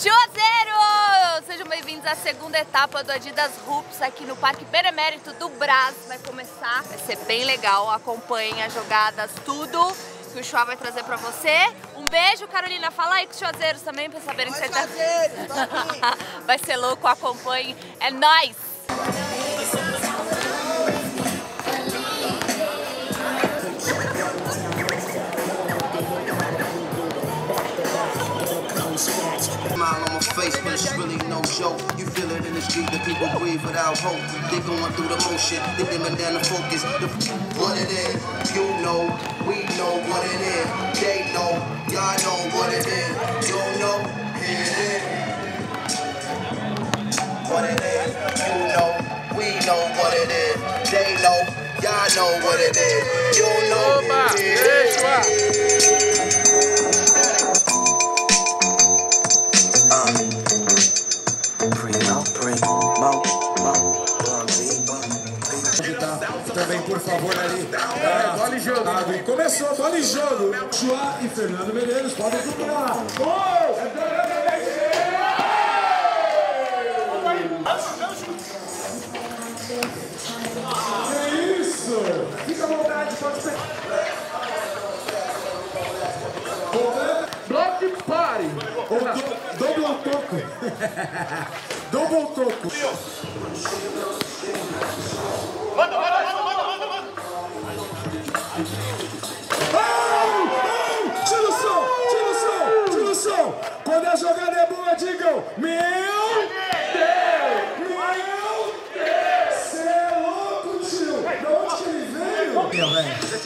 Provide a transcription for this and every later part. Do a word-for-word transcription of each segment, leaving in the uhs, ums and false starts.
Juazeiro! Sejam bem-vindos à segunda etapa do Adidas Hoops aqui no Parque Benemérito do Brás. Vai começar, vai ser bem legal, acompanhem as jogadas, tudo que o Chua vai trazer pra você. Um beijo, Carolina, fala aí com os chuazeiros também pra saberem que você tá... Vai ser louco, acompanhe, é nóis! Smile on my face, but it's really no joke. You feel it in the street that people breathe without hope. They going through the motion, they dimming down the focus. The what it is, you know, we know what it is. They know, y'all know what it is. You know, here it is. What it is, you know, we know what it is. They know, y'all know what it is. You know, here it is. Também, por favor, ali. Ah, bola e jogo. Ah, começou, bola e jogo. Chua e Fernando Medeiros podem procurar. Gol! Que isso? Fica à vontade, pode ser. Block party. Double toco. Double toco. Manda, manda, manda, manda, manda, manda! Oh, oh, tira o som, tira o som, tira o som. Quando a jogada é boa, digam, meu Deus, meu Deus. Cê é louco, tio. De onde que ele veio? Meu velho.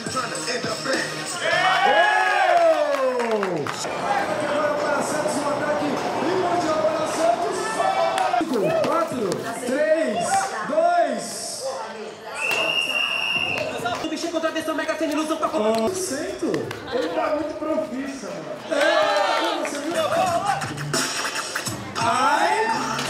Agora para Santos, um ataque primordial para Santos. cinco, quatro, três, dois. O bichinho contra a versão Mega Sena ilusão pra comprar. Oh, cento? Ele tá muito profissa, mano. É, você viu? Ai! Oh!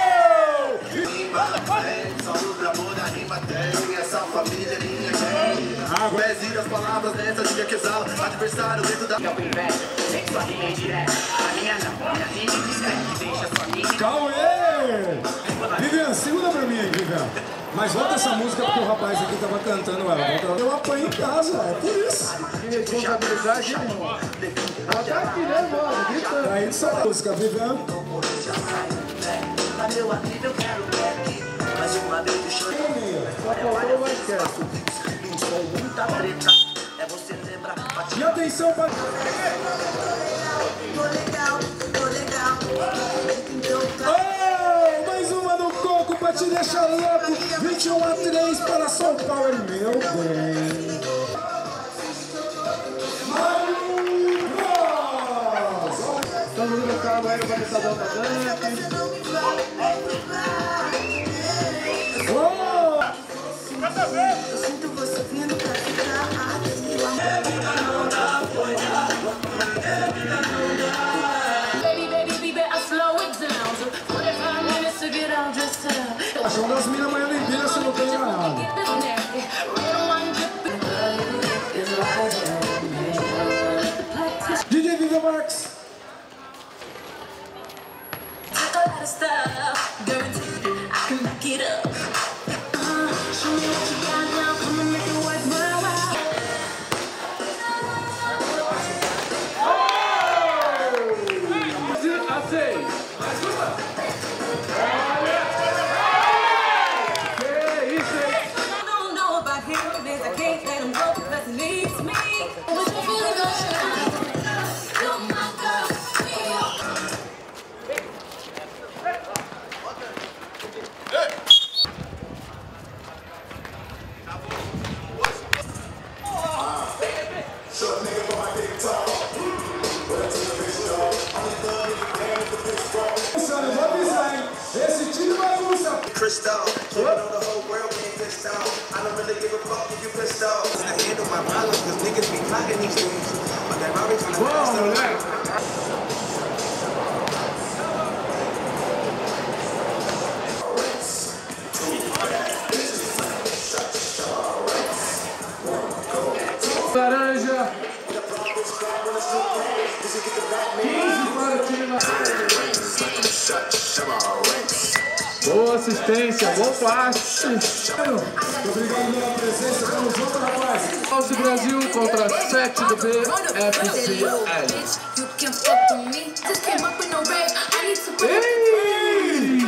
Água. As palavras nessa dia que exala, adversário dentro da... Calma aí! Vivian, segura pra mim aí, Vivian. Mas volta essa música porque o rapaz aqui tava cantando ela. Eu apanho em casa, é por isso. Que responsabilidade, irmão. Até aqui, né, mano? Gritando. Aí essa música, Vivian. E atenção para... Oh, mais uma do Coco pra te deixar louco. vinte e um a três para São Paulo, meu bem. Estamos no carro aí, vai estar dando Eu sinto você vindo pra ficar aqui. Baby, baby, we better slow it down. forty-five minutes to get out just to... Achou das minas amanhã nem vira se não tem nada. D J Vivian Marx. I gotta stop, guaranteed I can back it up. Uh, show me what you got now, come and make it worth my while. I don't know about him, I can't let him go because he needs me. What's your feeling, girl? You're my girl. Esse time vai bagunçar. Crystal, you know the whole world can't pissed out. I don't really give a fuck if you pissed off. I handle my problems cause niggas be plotting these things. But they're always trying to pass them out. Laranja. quinze para o time. Boa assistência, bom passe. Obrigado pela presença, tamo junto, rapaz. Nosso Brasil contra sete do B F C L. Ei!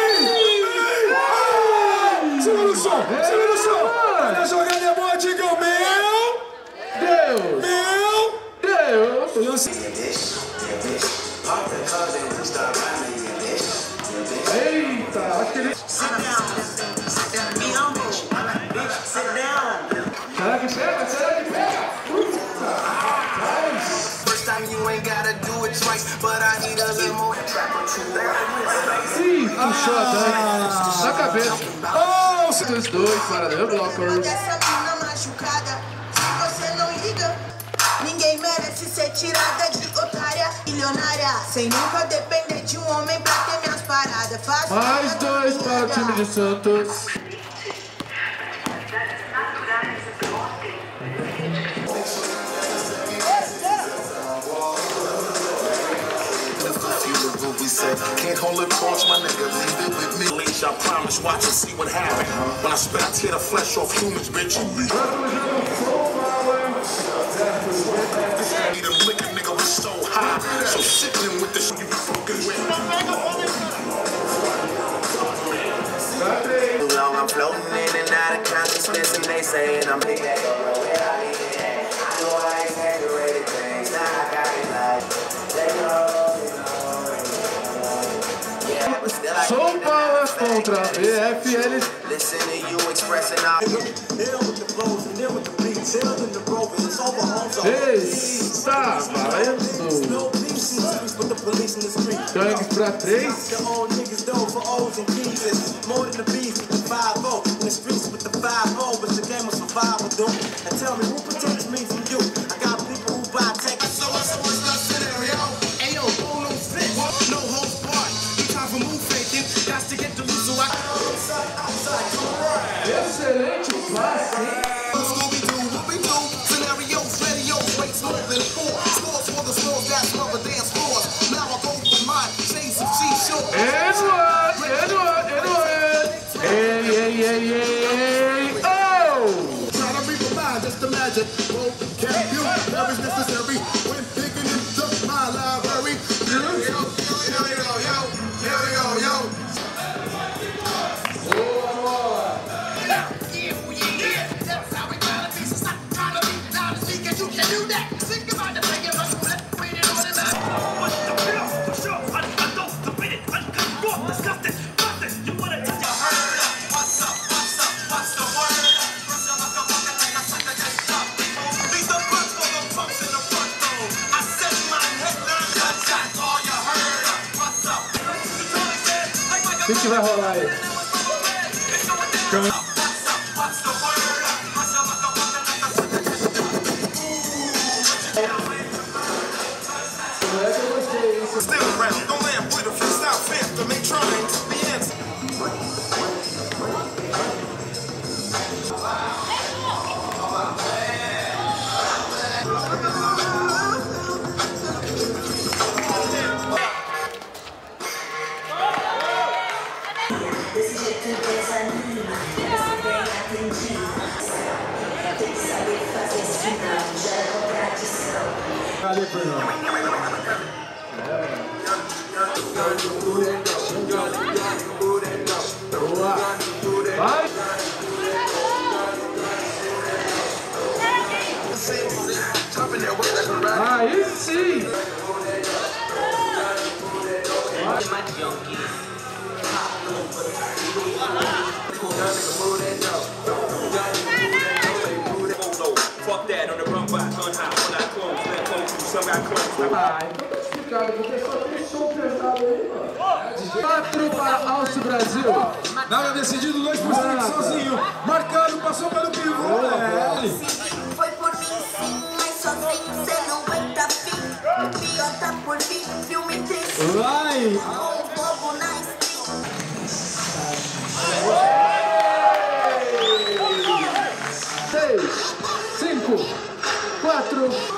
Segura o som, segura o som. Olha a jogada boa, digam meu Deus! Meu Deus! Lance. Eita, acho que ele... Será que pega? Será que pega? First time you ain't gotta do it twice, but I need a little more. Ih, puxou a Dani na cabeça. Oh, Os dois para The Blockers. Essa mina machucada, se você não liga, ninguém merece ser tirada de otária, milionária, sem nunca depender de um homem pra ter minhas paradas. Faço Mais dois para o time de Santos. Can't hold it close, my nigga, leave it with me. Leash, I promise, watch and see what happens. When I spit, I tear the flesh off humans, bitch. Need a liquor, nigga, we so high. So sickening with the shit you be fucking with. Too long, I'm floating in and out of consciousness, and they saying I'm big. I know I exaggerated things, now I got it like, they know. São Paulo contra B F L. Está valendo. Gangues pra três. Excelente passe. Eduardo, Eduardo, Eduardo. Ei, ei, ei, ei, oh! Try to read my mind, just imagine. Vocabulary is necessary when picking into my library. Yo, yo, yo, yo, yo, yo, yo, yo. O que, que vai rolar aí? Cadê, Fernando? Boa! Vai! Aí sim! Fuck that on the run by gun high when I close, let go to some got close. Ah, então tá explicado, porque só tem som pesado aí, mano. Quatro para Alce Brasil. Nada decidido, dois por cento sozinho. Marcado, passou pelo pivô. Foi por mim sim, mas sozinho cê não aguenta fim. O pior tá por vir, filme triste. Vai! Com o povo na stream. Seis, cinco, quatro.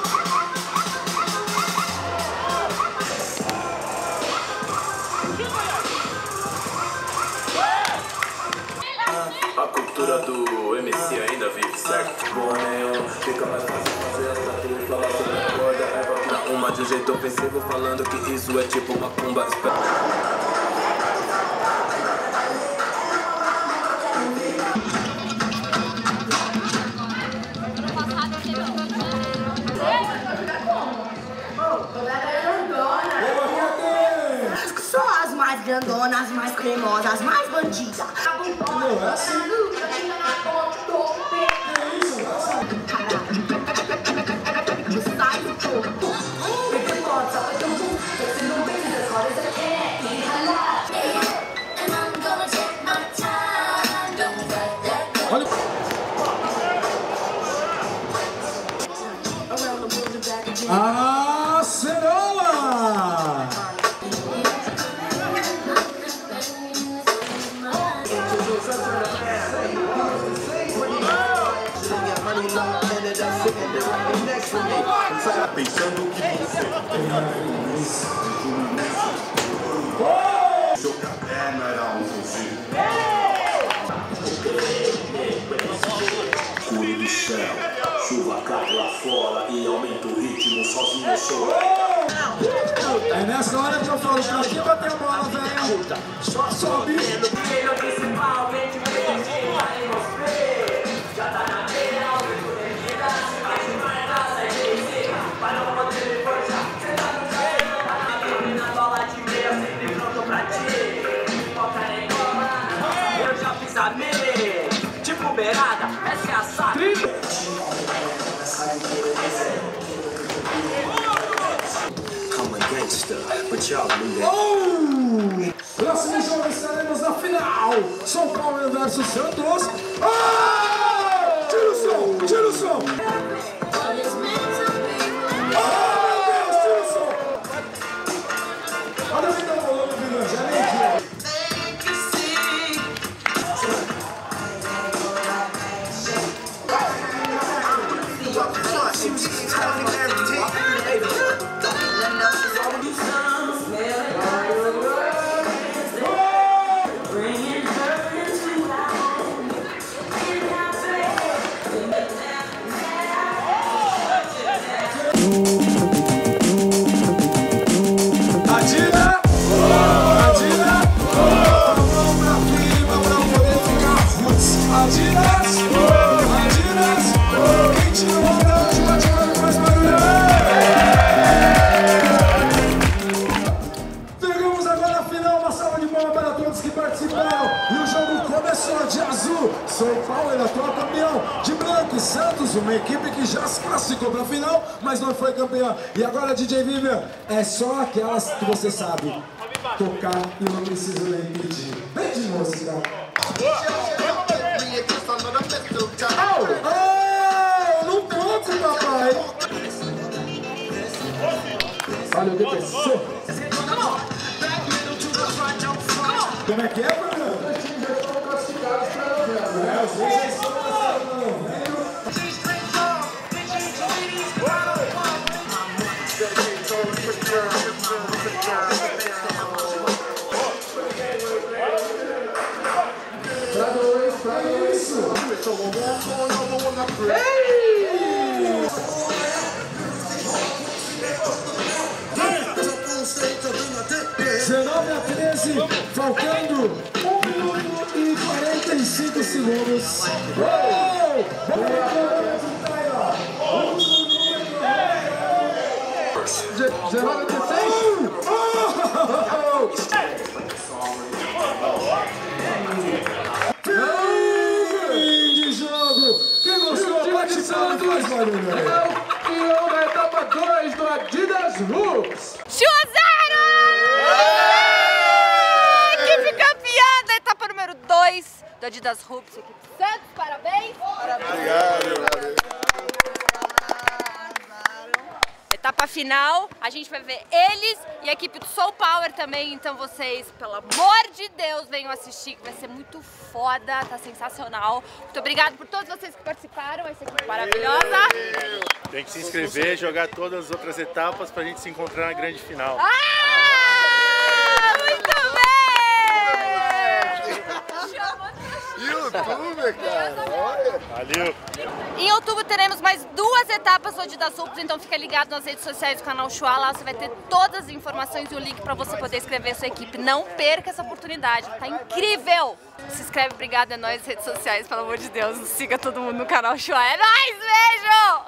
lembra do M C ainda vive, certo? Bom, né? Fica mais fácil fazer essa tudo, falar sobre a corda. Uma de um jeito ofensivo, falando que isso é tipo uma cumba. Só as mais grandonas, as mais cremosas, as mais bandidas. Não, é assim. Olha. Ah, Cerola! Pensando que você seu caderno era um fuzil. Escuro do céu, chuva cai lá fora e aumenta o ritmo, sozinho eu sou. É nessa hora que eu falo, pra que bater a bola, velho? Só sobe. Eu já fiz a mele, tipo beirada, essa é a saca. I'm a gangster, but y'all knew that. Oh! Próximo jogo estaremos na final. São Paulo versus Santos. Oh! Tira o som, tira o som. São Paulo era atual campeão de branco e Santos, uma equipe que já se classificou para a final, mas não foi campeã. E agora, D J Vivian, é só aquelas que você sabe tocar e não preciso nem pedir. Vem de música. Oh, não toco, papai. Olha o D P C. Como é que é, Bruno? Pra dois, pra isso! dezenove a treze, faltando um minuto e quarenta e cinco segundos. Oh! dezenove a dezesseis. Fim de jogo. Quem gostou, bate palma e faz barulho. Campeão da etapa dois do Adidas Hoops. Equipe campeã da etapa número dois do Adidas Hoops. Equipe Santos, parabéns. Parabéns. Obrigado. Etapa final, a gente vai ver eles e a equipe do Soul Power também, então vocês, pelo amor de Deus, venham assistir, que vai ser muito foda, tá sensacional. Muito obrigado por todos vocês que participaram, essa equipe maravilhosa. Tem que se inscrever, jogar todas as outras etapas pra gente se encontrar na grande final. Ah, muito bem! YouTube, cara. Valeu. Em outubro teremos mais duas etapas do Adidas Hoops, então fica ligado nas redes sociais do canal Chua, lá você vai ter todas as informações e o link pra você poder escrever sua equipe. Não perca essa oportunidade, tá incrível! Se inscreve, obrigado, é nóis, redes sociais, pelo amor de Deus, siga todo mundo no canal Chua, é nóis, beijo!